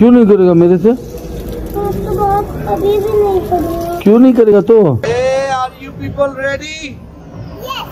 क्यों नहीं करेगा मेरे से? अभी भी नहीं करेगा। क्यों नहीं करेगा तो? Are you people ready? Yes.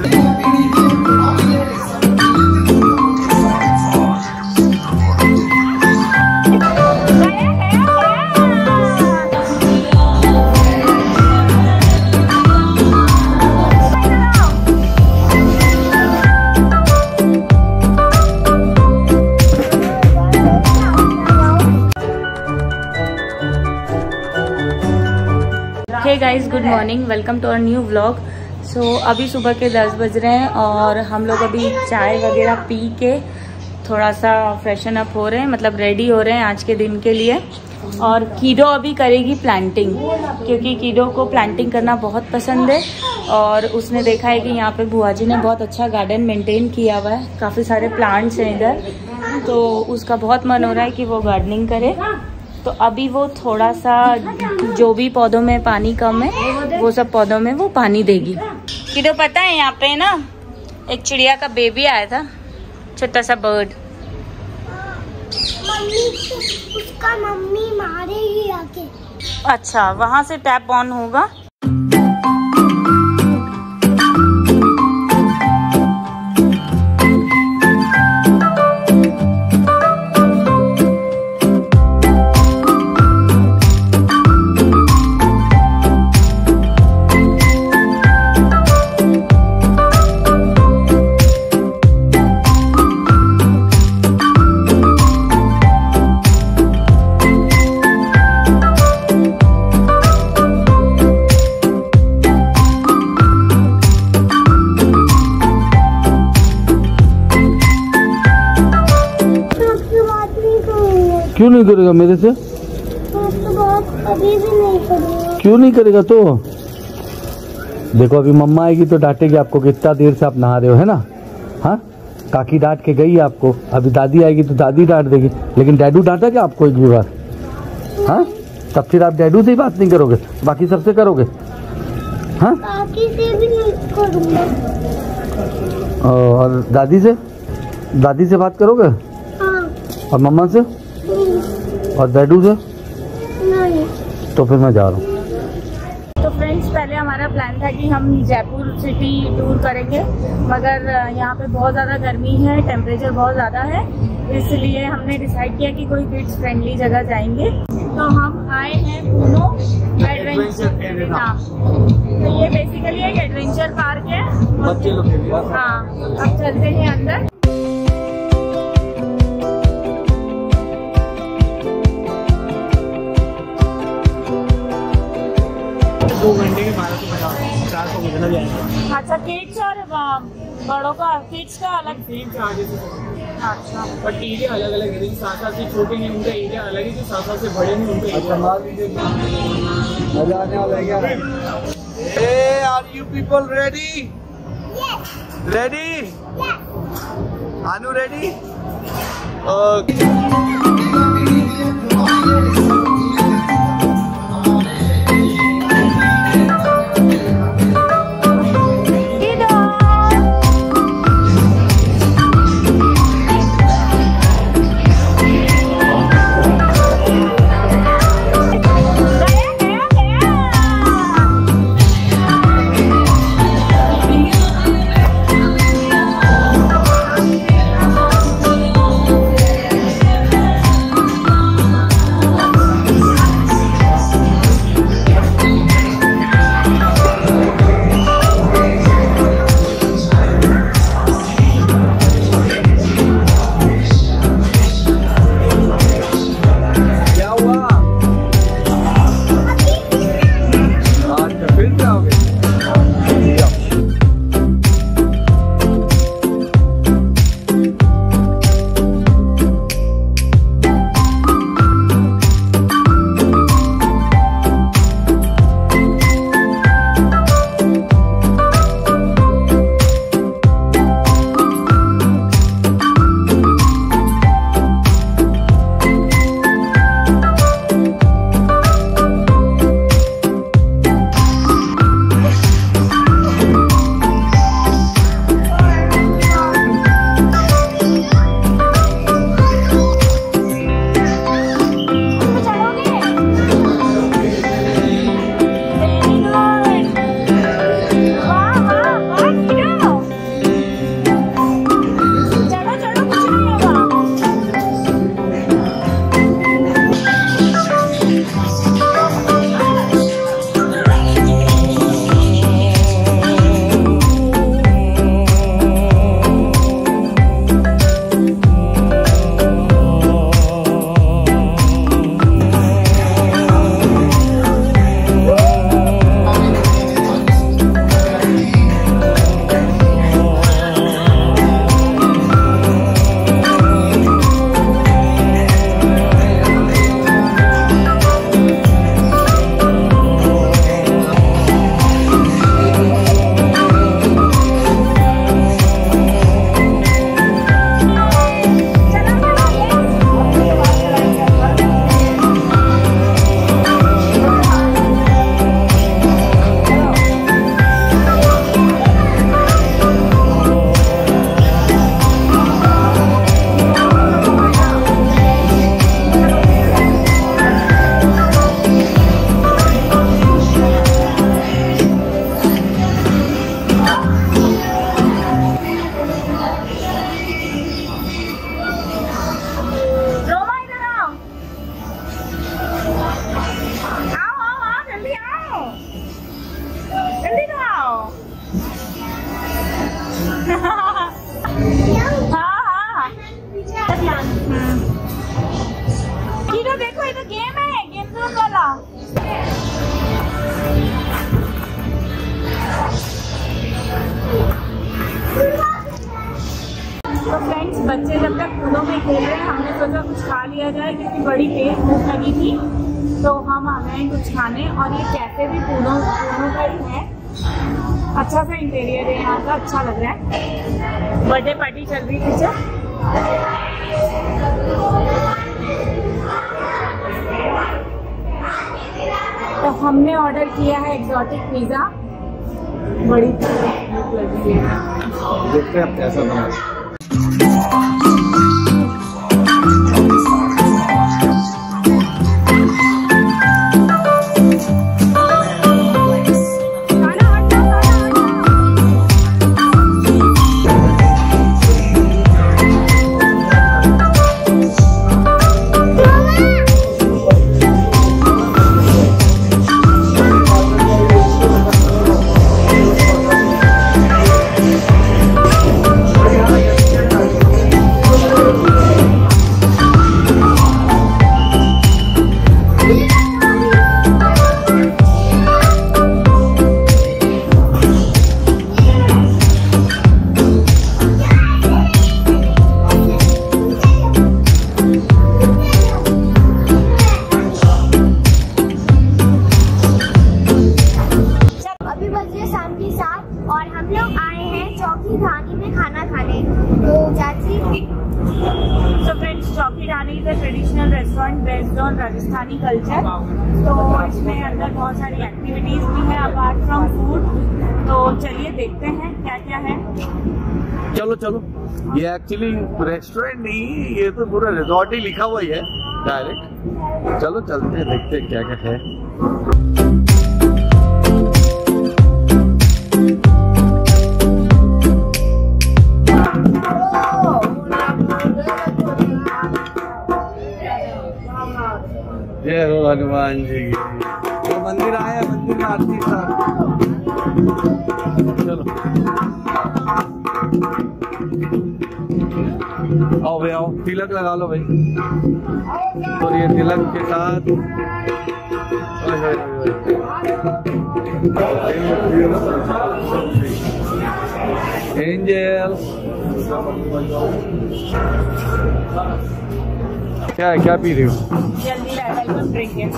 Hey guys, good morning, welcome to our new vlog. So अभी सुबह के 10 बज रहे हैं और हम लोग अभी चाय वगैरह पी के थोड़ा सा फ्रेशन अप हो रहे हैं, मतलब रेडी हो रहे हैं आज के दिन के लिए। और कीडो अभी करेगी प्लांटिंग, क्योंकि कीडो को प्लांटिंग करना बहुत पसंद है और उसने देखा है कि यहाँ पे बुआ जी ने बहुत अच्छा गार्डन मेंटेन किया हुआ है, काफ़ी सारे प्लांट्स हैं इधर, तो उसका बहुत मन हो रहा है कि वो गार्डनिंग करे। तो अभी वो थोड़ा सा जो भी पौधों में पानी कम है वो सब पौधों में वो पानी देगी। कीडो पता है यहाँ पे ना एक चिड़िया का बेबी आया था, छोटा सा बर्ड। उसका मम्मी मारेगी आके। अच्छा, वहाँ से टैप ऑन होगा। क्यों नहीं करेगा मेरे से? अभी भी नहीं करेगा। क्यों नहीं करेगा तो? देखो अभी मम्मा आएगी तो डांटेगी आपको कि इतना देर से आप नहा रहे हो, है ना? हाँ, काकी डांट के गई आपको, अभी दादी आएगी तो दादी डांट देगी। लेकिन डैडू डांटा क्या आपको एक भी बार? हाँ, तब फिर आप डैडू से ही बात नहीं करोगे, बाकी सबसे करोगे? हाँ, काकी से भी नहीं करूँगा। और दादी से बात करोगे? हाँ। और मम्मा से? और डैडू से? नहीं। तो फिर मैं जा रहा हूँ। तो फ्रेंड्स, पहले हमारा प्लान था कि हम जयपुर सिटी टूर करेंगे, मगर यहाँ पे बहुत ज़्यादा गर्मी है, टेम्परेचर बहुत ज़्यादा है, इसलिए हमने डिसाइड किया कि कोई किड्स फ्रेंडली जगह जाएंगे। तो हम आए हैं पूनो एडवेंचर। हाँ, तो ये बेसिकली एक एडवेंचर पार्क है। बच्चे लोग के लिए। हाँ, अब चलते हैं अंदर। 2 घंटे के 1250 कितना जाएगा। अच्छा, किड्स और बड़ों का, किड्स का अलग तीन से आगे से। अच्छा, बट एरिया अलग अलग है, 7 साल से छोटे हैं उनका एरिया अलग है, जो 7 साल से बड़े हैं उनका area. Are you people ready? Yes. Ready? Yes. Anu ready? Okay. हमने सोचा कुछ खा लिया जाए क्योंकि बड़ी तेज भूख लगी थी, तो हम आ गए कुछ खाने। और ये कैफे भी पूनों का ही है, अच्छा सा इंटीरियर है यहाँ का, अच्छा लग रहा है। बर्थडे पार्टी चल रही पीछे। तो हमने ऑर्डर किया है एक्सोटिक पिज़्ज़ा, बड़ी भूख लगी है, देखते हैं आप कैसा बना। और हम लोग आए हैं चौकी ढाणी में खाना खाने। तो चाची, So friends, Chokhi Dhani is a traditional restaurant based on Rajasthani culture. तो इसमें अंदर बहुत सारी एक्टिविटीज भी है अपार्ट फ्रॉम फूड। तो चलिए देखते हैं क्या क्या है। चलो चलो, ये एक्चुअली रेस्टोरेंट नहीं, ये तो पूरा रिजॉर्ट ही लिखा हुआ ही है डायरेक्ट। चलो चलते हैं, देखते हैं क्या क्या है। जय हो हनुमान जी की। तो मंदिर आया, मंदिर में आरती था। चलो आओ भाई, आओ, तिलक लगा लो भाई। और ये तिलक के साथ एंजल क्या है, क्या पी रही हो? जल्दी वेलकम ड्रिंक है।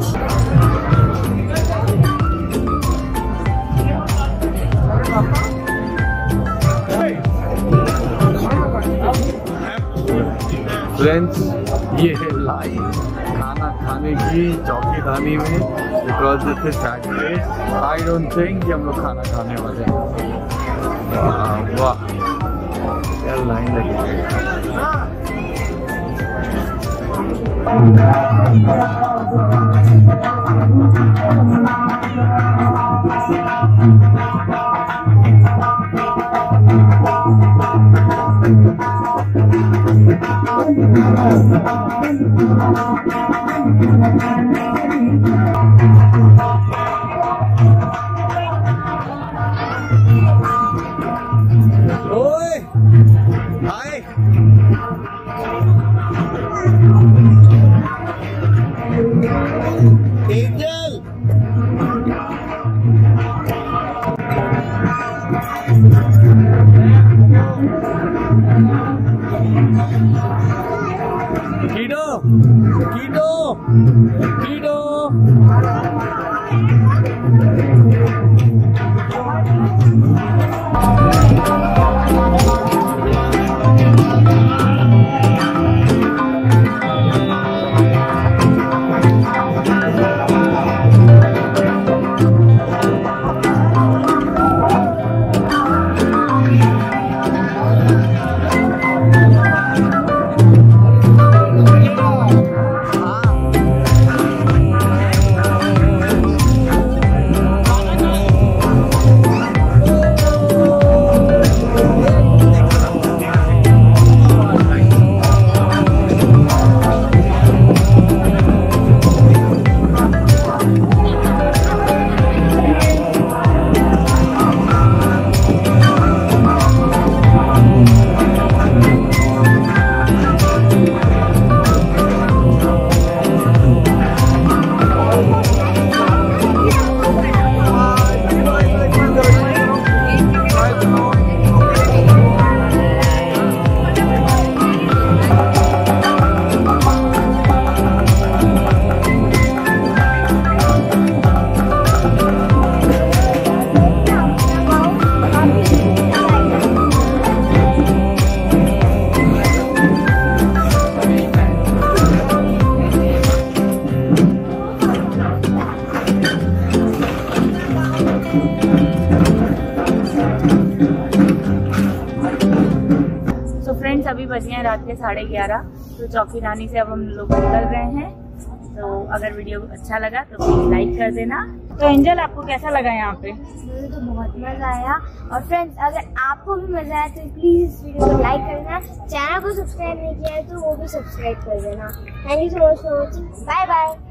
फ्रेंड्स, ये है लाइन खाना खाने की चौकी ढाणी में। Because this is Saturday, I don't think कि हम लोग खाना खाने वाले हैं। वाह क्या लाइन लगी है। ओए hi, angel kiddo kiddo kiddo. अभी बजे हैं रात के 11:30। तो चौकी धानी से अब हम लोग निकल रहे हैं। तो अगर वीडियो अच्छा लगा तो प्लीज लाइक कर देना। तो एंजल, आपको कैसा लगा यहाँ पे? मुझे तो बहुत मजा आया। और फ्रेंड्स, अगर आपको भी मजा आया तो प्लीज इस वीडियो को लाइक कर देना। चैनल को सब्सक्राइब नहीं किया है तो वो भी सब्सक्राइब कर देना। Thank you so much for watching. Bye bye.